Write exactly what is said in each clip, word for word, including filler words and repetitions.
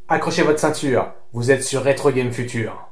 Accrochez votre ceinture, vous êtes sur Retro Game Future.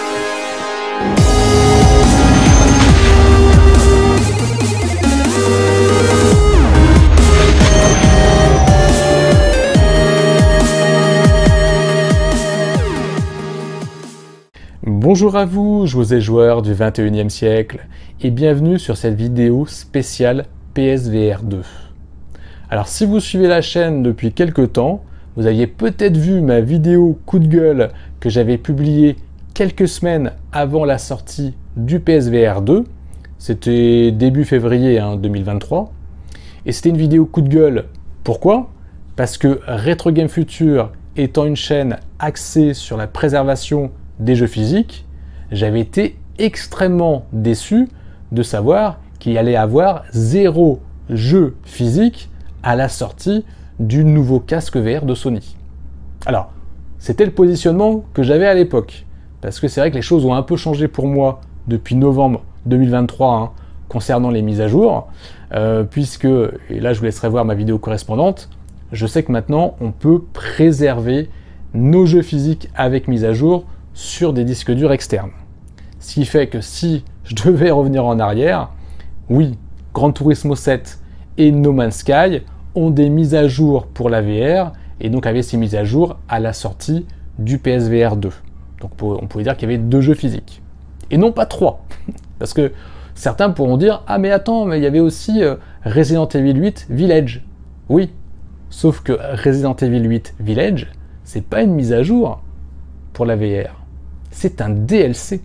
Bonjour à vous, joueuses joueurs du vingt et unième siècle, et bienvenue sur cette vidéo spéciale P S V R deux. Alors si vous suivez la chaîne depuis quelques temps, vous aviez peut-être vu ma vidéo coup de gueule que j'avais publiée quelques semaines avant la sortie du P S V R deux. C'était début février hein, deux mille vingt-trois. Et c'était une vidéo coup de gueule. Pourquoi? Parce que Retro Game Future étant une chaîne axée sur la préservation des jeux physiques, j'avais été extrêmement déçu de savoir qu'il allait avoir zéro jeu physique à la sortie du nouveau casque V R de Sony. Alors, c'était le positionnement que j'avais à l'époque, parce que c'est vrai que les choses ont un peu changé pour moi depuis novembre deux mille vingt-trois hein, concernant les mises à jour, euh, puisque, et là je vous laisserai voir ma vidéo correspondante, je sais que maintenant on peut préserver nos jeux physiques avec mise à jour sur des disques durs externes. Ce qui fait que si je devais revenir en arrière, oui, Gran Turismo sept et No Man's Sky ont des mises à jour pour la V R et donc avaient ces mises à jour à la sortie du P S V R deux. Donc on pouvait dire qu'il y avait deux jeux physiques. Et non pas trois. Parce que certains pourront dire « Ah mais attends, mais il y avait aussi euh, Resident Evil huit Village ». Oui, sauf que Resident Evil huit Village, c'est pas une mise à jour pour la V R. C'est un D L C.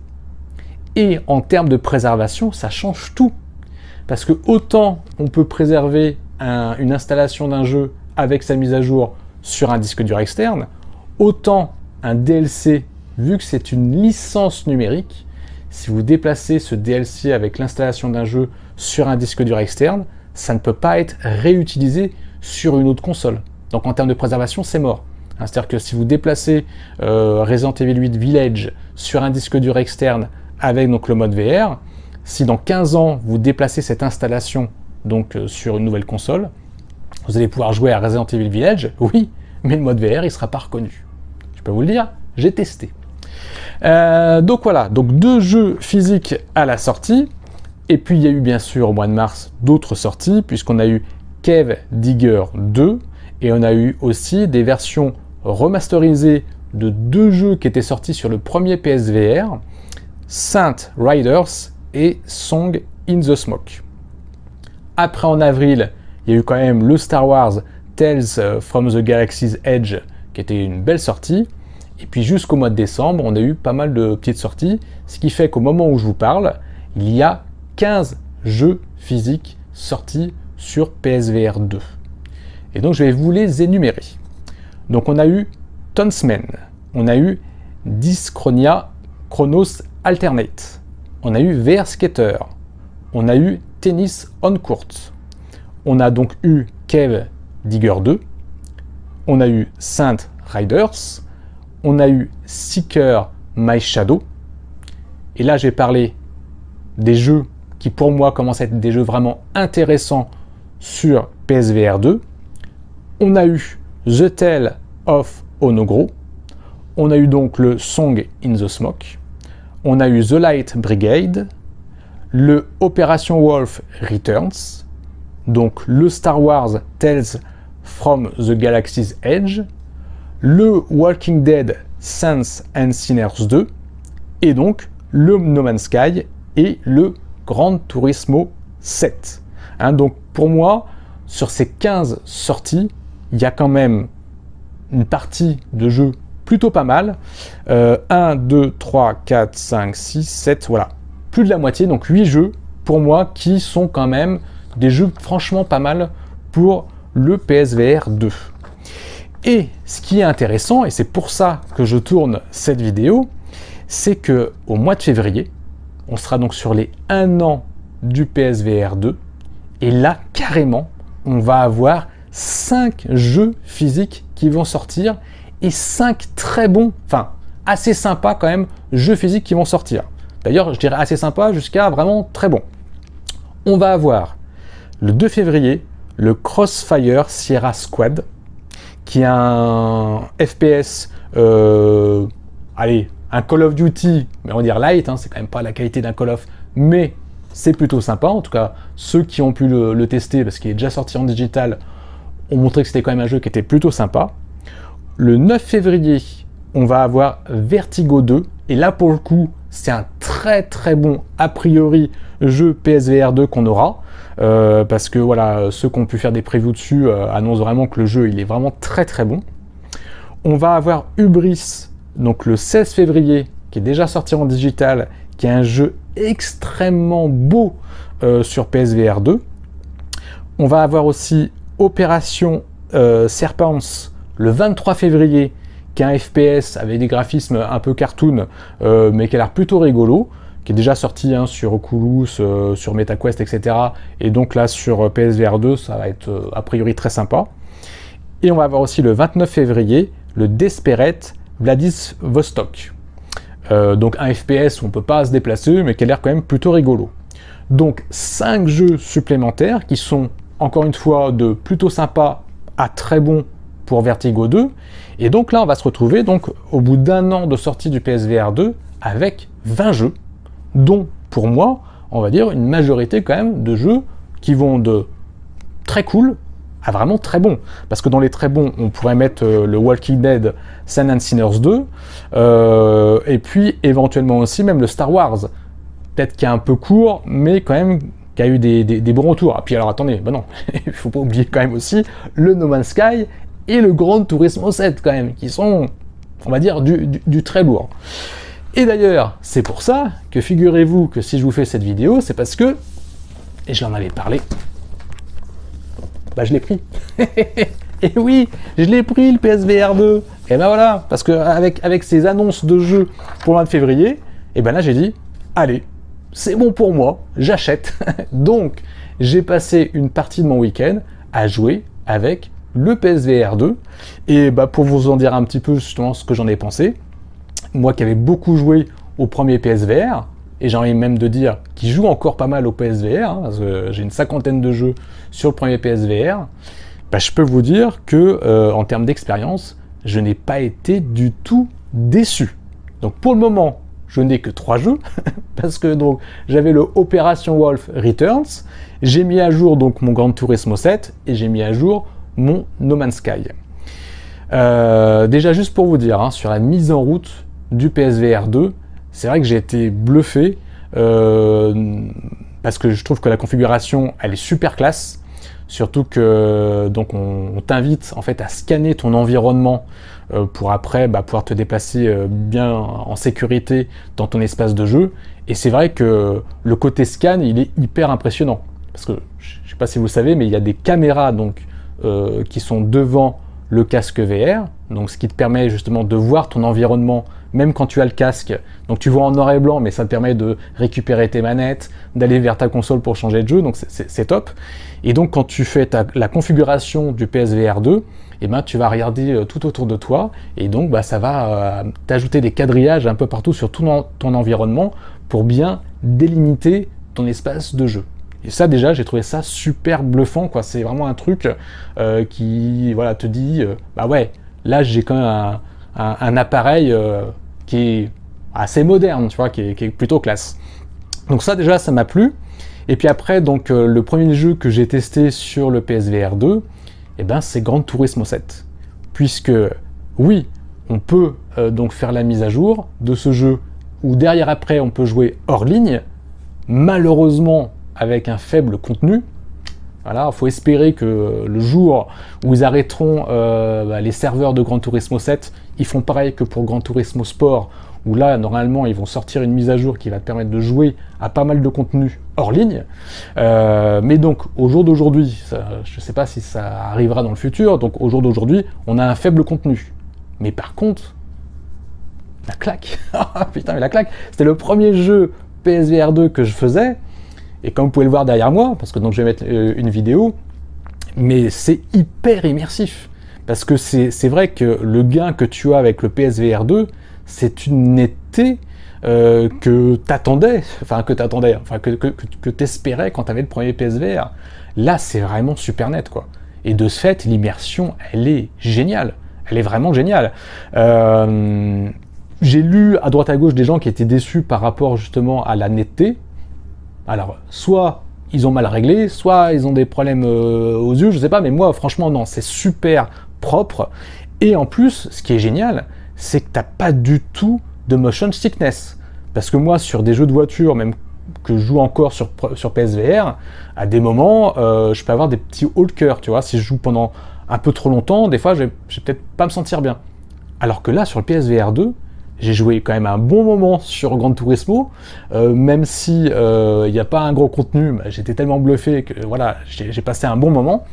Et en termes de préservation, ça change tout. Parce que autant on peut préserver un, une installation d'un jeu avec sa mise à jour sur un disque dur externe, autant un D L C, vu que c'est une licence numérique, si vous déplacez ce D L C avec l'installation d'un jeu sur un disque dur externe, ça ne peut pas être réutilisé sur une autre console. Donc en termes de préservation, c'est mort. C'est-à-dire que si vous déplacez euh, Resident Evil huit Village sur un disque dur externe avec donc, le mode V R, si dans quinze ans vous déplacez cette installation donc, euh, sur une nouvelle console, vous allez pouvoir jouer à Resident Evil Village, oui, mais le mode V R il ne sera pas reconnu. Je peux vous le dire, j'ai testé. Euh, donc voilà, donc deux jeux physiques à la sortie, et puis il y a eu bien sûr au mois de mars d'autres sorties, puisqu'on a eu Cave Digger deux, et on a eu aussi des versions remasterisées de deux jeux qui étaient sortis sur le premier P S V R, Saint Riders et Song in the Smoke. Après en avril, il y a eu quand même le Star Wars Tales from the Galaxy's Edge qui était une belle sortie. Et puis jusqu'au mois de décembre, on a eu pas mal de petites sorties, ce qui fait qu'au moment où je vous parle, il y a quinze jeux physiques sortis sur P S V R deux. Et donc je vais vous les énumérer. Donc on a eu Tonsmen, on a eu Dyschronia Chronos Alternate, on a eu V R Skater, on a eu Tennis on Court, on a donc eu Cave Digger deux, on a eu Saint Riders, on a eu Seeker My Shadow, et là j'ai parlé des jeux qui pour moi commencent à être des jeux vraiment intéressants sur P S V R deux. On a eu The Tale of Onogro, on a eu donc le Song in the Smoke, on a eu The Light Brigade, le Operation Wolf Returns, donc le Star Wars Tales from the Galaxy's Edge, le Walking Dead Saints and Sinners deux, et donc le No Man's Sky et le Gran Turismo sept. Hein, donc pour moi, sur ces quinze sorties, il y a quand même une partie de jeux plutôt pas mal. Euh, un, deux, trois, quatre, cinq, six, sept, voilà. Plus de la moitié, donc huit jeux pour moi qui sont quand même des jeux franchement pas mal pour le P S V R deux. Et ce qui est intéressant, et c'est pour ça que je tourne cette vidéo, c'est que au mois de février, on sera donc sur les un an du P S V R deux, et là, carrément, on va avoir cinq jeux physiques qui vont sortir, et cinq très bons, enfin, assez sympas quand même, jeux physiques qui vont sortir. D'ailleurs, je dirais assez sympa jusqu'à vraiment très bon. On va avoir, le deux février, le Crossfire Sierra Squad, qui est un F P S euh, allez, un Call of Duty, mais on va dire light, hein, c'est quand même pas la qualité d'un Call of, mais c'est plutôt sympa. En tout cas, ceux qui ont pu le, le tester, parce qu'il est déjà sorti en digital, ont montré que c'était quand même un jeu qui était plutôt sympa. Le neuf février, on va avoir Vertigo deux, et là pour le coup, c'est un très très bon, a priori, jeu P S V R deux qu'on aura, euh, parce que voilà, ceux qui ont pu faire des previews dessus euh, annoncent vraiment que le jeu il est vraiment très très bon. On va avoir Hubris, donc le seize février, qui est déjà sorti en digital, qui est un jeu extrêmement beau euh, sur P S V R deux. On va avoir aussi Opération euh, Serpents le vingt-trois février, qui est un F P S avec des graphismes un peu cartoon, euh, mais qui a l'air plutôt rigolo, qui est déjà sorti hein, sur Oculus, euh, sur MetaQuest, et cetera. Et donc là, sur P S V R deux, ça va être euh, a priori très sympa. Et on va avoir aussi le vingt-neuf février, le Desperate Vladivostok. Euh, donc un F P S où on ne peut pas se déplacer, mais qui a l'air quand même plutôt rigolo. Donc cinq jeux supplémentaires qui sont, encore une fois, de plutôt sympa à très bon pour Vertigo deux. Et donc là, on va se retrouver donc au bout d'un an de sortie du P S V R deux avec vingt jeux, dont pour moi, on va dire une majorité quand même de jeux qui vont de très cool à vraiment très bon. Parce que dans les très bons, on pourrait mettre euh, le Walking Dead Saints and Sinners deux, euh, et puis éventuellement aussi même le Star Wars. Peut-être qui est un peu court, mais quand même qui a eu des, des, des bons retours. Ah puis alors attendez, ben non, il faut pas oublier quand même aussi le No Man's Sky et le Gran Turismo sept quand même, qui sont, on va dire, du, du, du très lourd. Et d'ailleurs, c'est pour ça que figurez-vous que si je vous fais cette vidéo, c'est parce que, et j'en avais parlé, bah je l'ai pris. Et oui, je l'ai pris le P S V R deux. Et ben voilà, parce que avec, avec ces annonces de jeux pour le mois de février, et ben là j'ai dit, allez, c'est bon pour moi, j'achète. Donc, j'ai passé une partie de mon week-end à jouer avec le P S V R deux. Et bah, pour vous en dire un petit peu justement ce que j'en ai pensé, moi qui avais beaucoup joué au premier P S V R, et j'ai envie même de dire qu'il joue encore pas mal au P S V R, hein, parce que j'ai une cinquantaine de jeux sur le premier P S V R, bah, je peux vous dire que euh, en termes d'expérience, je n'ai pas été du tout déçu. Donc pour le moment, je n'ai que trois jeux, parce que donc j'avais le Operation Wolf Returns, j'ai mis à jour donc mon Gran Turismo sept, et j'ai mis à jour mon No Man's Sky. Euh, déjà juste pour vous dire, hein, sur la mise en route du P S V R deux, c'est vrai que j'ai été bluffé, euh, parce que je trouve que la configuration, elle est super classe, surtout que donc on, on t'invite en fait à scanner ton environnement euh, pour après bah, pouvoir te déplacer euh, bien en sécurité dans ton espace de jeu. Et c'est vrai que le côté scan, il est hyper impressionnant, parce que je ne sais pas si vous le savez, mais il y a des caméras donc euh, qui sont devant le casque V R, donc ce qui te permet justement de voir ton environnement même quand tu as le casque. Donc tu vois en noir et blanc, mais ça te permet de récupérer tes manettes, d'aller vers ta console pour changer de jeu, donc c'est top. Et donc quand tu fais ta, la configuration du P S V R deux, eh ben, tu vas regarder euh, tout autour de toi, et donc bah, ça va euh, t'ajouter des quadrillages un peu partout sur tout ton, ton environnement pour bien délimiter ton espace de jeu. Et ça déjà, j'ai trouvé ça super bluffant, quoi. C'est vraiment un truc euh, qui voilà, te dit, euh, bah ouais, là j'ai quand même un, un, un appareil euh, qui est assez moderne, tu vois, qui est, qui est plutôt classe. Donc ça déjà, ça m'a plu. Et puis après, donc euh, le premier jeu que j'ai testé sur le P S V R deux, eh ben, c'est Gran Turismo sept. Puisque, oui, on peut euh, donc faire la mise à jour de ce jeu, où derrière après, on peut jouer hors ligne, malheureusement avec un faible contenu. Voilà, il faut espérer que le jour où ils arrêteront euh, bah, les serveurs de Gran Turismo sept, ils font pareil que pour Gran Turismo Sport, où là, normalement, ils vont sortir une mise à jour qui va te permettre de jouer à pas mal de contenu hors ligne. Euh, mais donc, au jour d'aujourd'hui, je ne sais pas si ça arrivera dans le futur, donc au jour d'aujourd'hui, on a un faible contenu. Mais par contre, la claque, putain, mais la claque, c'était le premier jeu P S V R deux que je faisais, et comme vous pouvez le voir derrière moi, parce que donc je vais mettre euh, une vidéo, mais c'est hyper immersif. Parce que c'est vrai que le gain que tu as avec le P S V R deux, c'est une netteté euh, que t'attendais, enfin que t'attendais, enfin que, que, que, que t'espérais quand tu avais le premier P S V R. Là, c'est vraiment super net, quoi. Et de ce fait, l'immersion, elle est géniale. elle est vraiment géniale. Euh, j'ai lu à droite à gauche des gens qui étaient déçus par rapport justement à la netteté. Alors, soit ils ont mal réglé, soit ils ont des problèmes euh, aux yeux, je sais pas, mais moi, franchement, non, c'est super propre. Et en plus, ce qui est génial, c'est que t'as pas du tout de motion sickness. Parce que moi, sur des jeux de voiture, même que je joue encore sur, sur P S V R, à des moments, euh, je peux avoir des petits hauts de cœur, tu vois. Si je joue pendant un peu trop longtemps, des fois, je vais, je vais peut-être pas me sentir bien. Alors que là, sur le P S V R deux, j'ai joué quand même un bon moment sur Gran Turismo, euh, même si il euh, n'y a pas un gros contenu, bah, j'étais tellement bluffé que voilà, j'ai passé un bon moment.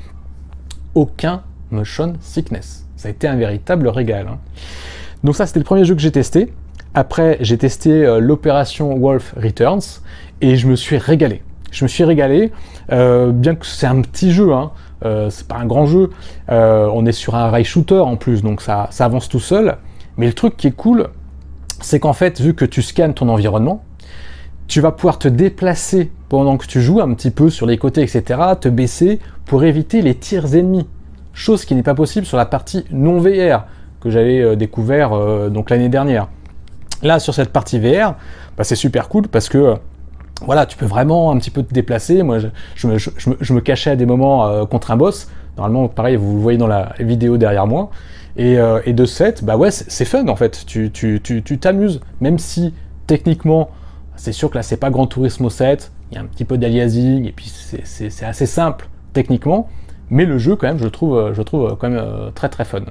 Aucun motion sickness. Ça a été un véritable régal. Hein. Donc ça, c'était le premier jeu que j'ai testé. Après, j'ai testé euh, l'opération Wolf Returns et je me suis régalé. Je me suis régalé, euh, bien que c'est un petit jeu, hein, euh, c'est pas un grand jeu. Euh, on est sur un rail shooter en plus, donc ça, ça avance tout seul. Mais le truc qui est cool, c'est qu'en fait, vu que tu scannes ton environnement, tu vas pouvoir te déplacer pendant que tu joues un petit peu sur les côtés, et cetera, te baisser pour éviter les tirs ennemis. Chose qui n'est pas possible sur la partie non V R que j'avais euh, découvert euh, donc l'année dernière. Là, sur cette partie V R, bah, c'est super cool parce que euh, voilà, tu peux vraiment un petit peu te déplacer. Moi, je, je, me, je, je me cachais à des moments euh, contre un boss. Normalement, pareil, vous le voyez dans la vidéo derrière moi. Et, euh, et de ce fait, bah ouais, c'est fun en fait. Tu tu, tu, tu t'amuses, même si techniquement, c'est sûr que là, c'est pas Gran Turismo sept. Il y a un petit peu d'aliasing et puis c'est assez simple techniquement. Mais le jeu, quand même, je le trouve, je le trouve quand même euh, très très fun.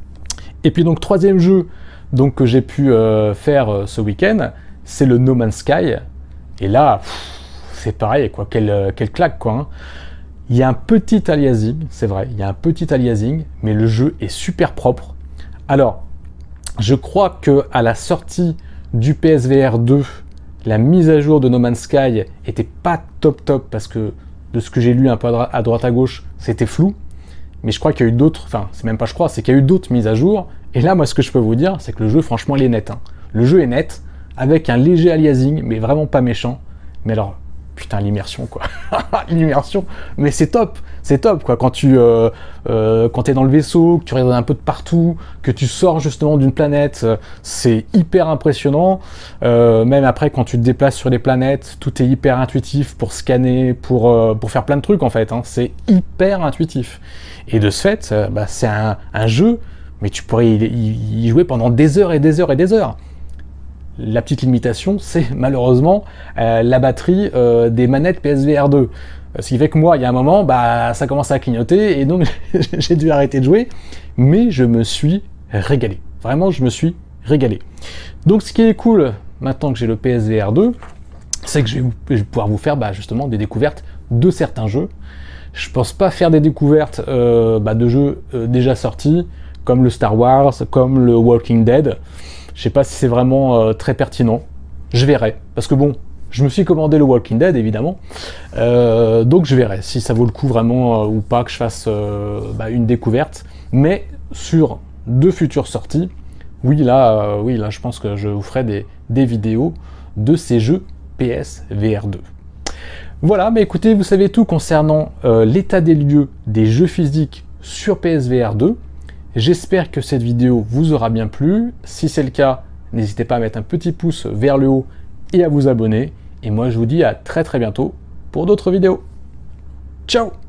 Et puis donc, troisième jeu donc, que j'ai pu euh, faire euh, ce week-end, c'est le No Man's Sky. Et là, c'est pareil, quoi, quelle, quelle claque, quoi. Hein. Il y a un petit aliasing, c'est vrai, il y a un petit aliasing, mais le jeu est super propre. Alors, je crois que à la sortie du P S V R deux, la mise à jour de No Man's Sky était pas top top, parce que de ce que j'ai lu un peu à droite à gauche, c'était flou. Mais je crois qu'il y a eu d'autres, enfin, c'est même pas je crois, c'est qu'il y a eu d'autres mises à jour. Et là, moi, ce que je peux vous dire, c'est que le jeu, franchement, il est net. Hein. Le jeu est net, avec un léger aliasing, mais vraiment pas méchant. Mais alors, putain, l'immersion, quoi. L'immersion, mais c'est top, c'est top, quoi. Quand tu euh, euh, quand t'es dans le vaisseau, que tu regardes un peu de partout, que tu sors justement d'une planète, euh, c'est hyper impressionnant. Euh, même après, quand tu te déplaces sur les planètes, tout est hyper intuitif pour scanner, pour, euh, pour faire plein de trucs, en fait. Hein. C'est hyper intuitif. Et de ce fait, euh, bah, c'est un, un jeu, mais tu pourrais y, y, y jouer pendant des heures et des heures et des heures. La petite limitation, c'est malheureusement euh, la batterie euh, des manettes P S V R deux. Ce qui fait que moi, il y a un moment, bah, ça commence à clignoter et donc j'ai dû arrêter de jouer. Mais je me suis régalé. Vraiment, je me suis régalé. Donc ce qui est cool, maintenant que j'ai le P S V R deux, c'est que je vais, je vais pouvoir vous faire bah, justement des découvertes de certains jeux. Je pense pas faire des découvertes euh, bah, de jeux euh, déjà sortis, comme le Star Wars, comme le Walking Dead. Je sais pas si c'est vraiment euh, très pertinent. Je verrai. Parce que bon, je me suis commandé le Walking Dead, évidemment. Euh, donc je verrai si ça vaut le coup vraiment euh, ou pas que je fasse euh, bah, une découverte. Mais sur deux futures sorties, oui là, euh, oui, là je pense que je vous ferai des, des vidéos de ces jeux P S V R deux. Voilà, mais écoutez, vous savez tout concernant euh, l'état des lieux des jeux physiques sur P S V R deux. J'espère que cette vidéo vous aura bien plu. Si c'est le cas, n'hésitez pas à mettre un petit pouce vers le haut et à vous abonner. Et moi, je vous dis à très très bientôt pour d'autres vidéos. Ciao!